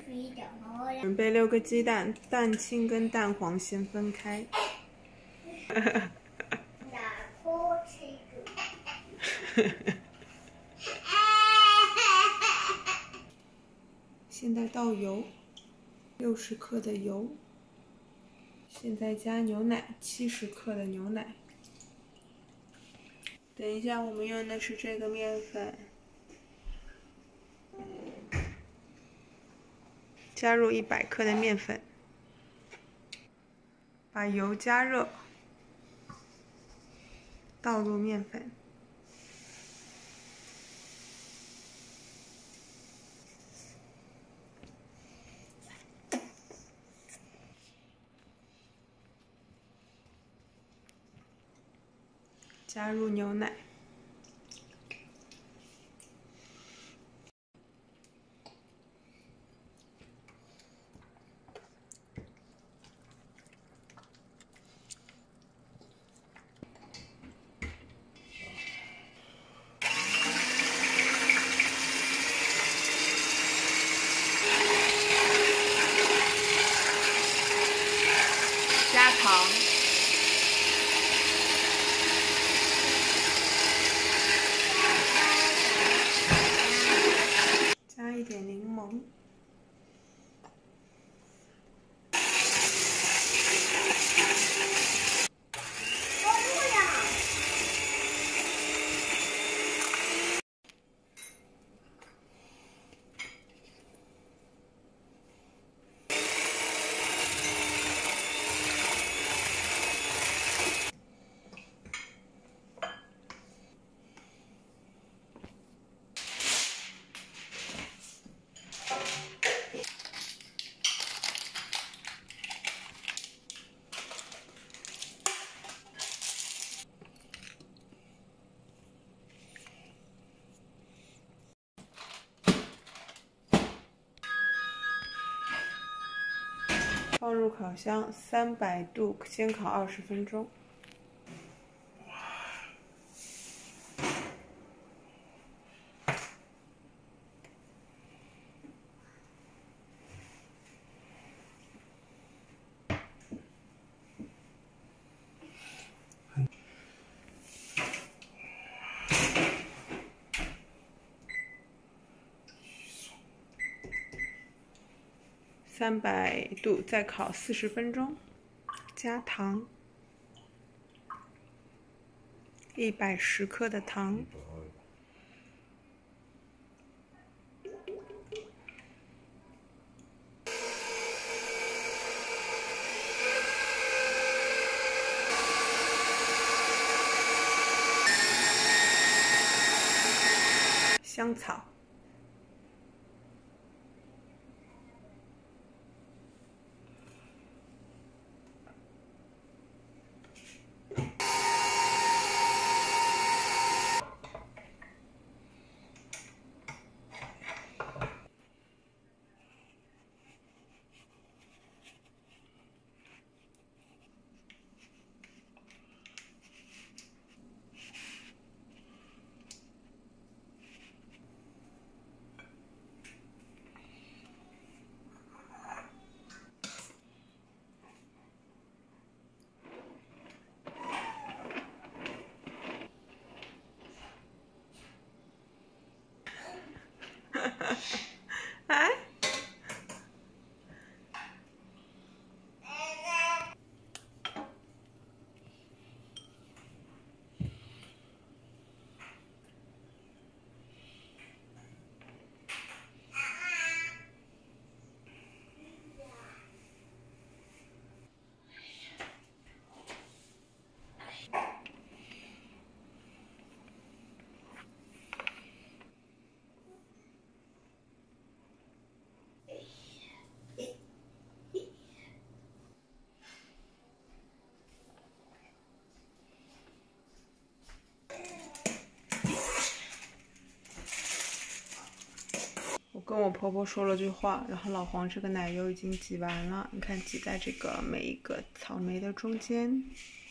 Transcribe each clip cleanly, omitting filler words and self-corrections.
准备6个鸡蛋，蛋清跟蛋黄先分开。现在倒油，60克的油。现在加牛奶，70克的牛奶。等一下，我们用的是这个面粉。加入100克的面粉，把油加热，倒入面粉。加入牛奶，加糖。加一点柠檬，放入烤箱，300度先烤20分钟。300度再烤40分钟，加糖，110克的糖，香草。哎，我跟我婆婆说了句话，然后老黄这个奶油已经挤完了，你看挤在这个每一个草莓的中间。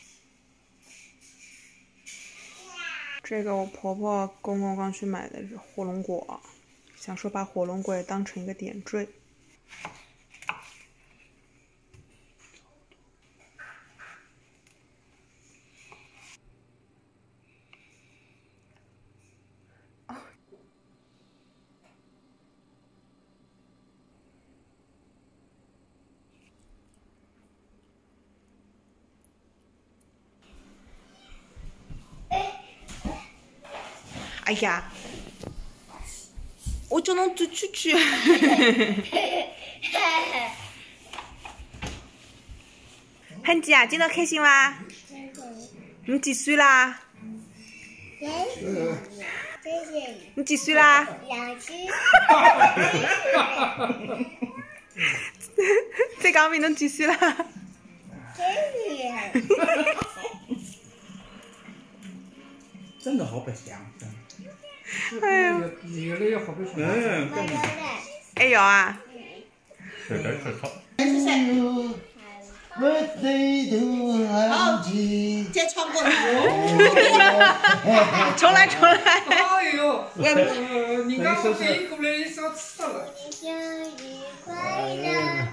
这个我婆婆公公刚去买的是火龙果，想说把火龙果也当成一个点缀。 哎呀，我叫侬转圈圈。汉吉啊，今朝开心伐？你几岁啦？你几岁啦 2岁。 再讲遍侬几岁啦？ 真的好白相， 哎呦， 越来越好白相。 还要啊？ 是的，是的。 再唱过。 重来重来。 哎呦，人家我反应过来，一想吃了。 生日快乐，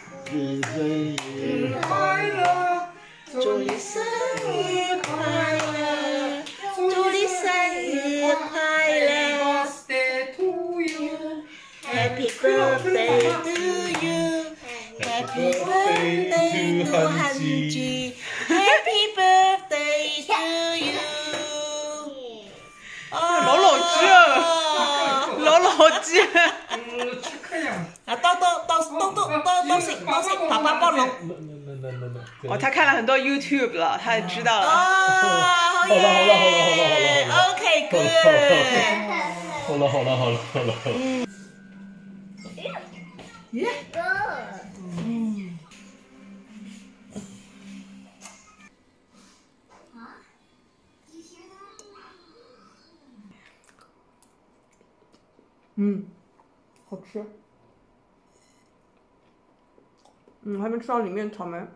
快乐， 祝你生日快乐，祝你生日快乐 Birthday to you， ，Happy birthday to you，Happy birthday to 韩剧，Happy birthday to you。 老句，老句。 吃客呀。 啊，都行，爸爸帮侬。 哦，他看了很多 YouTube 了，他也知道了。 哦，好耶 ，OK good。 好了。 好吃。还没吃到里面草莓。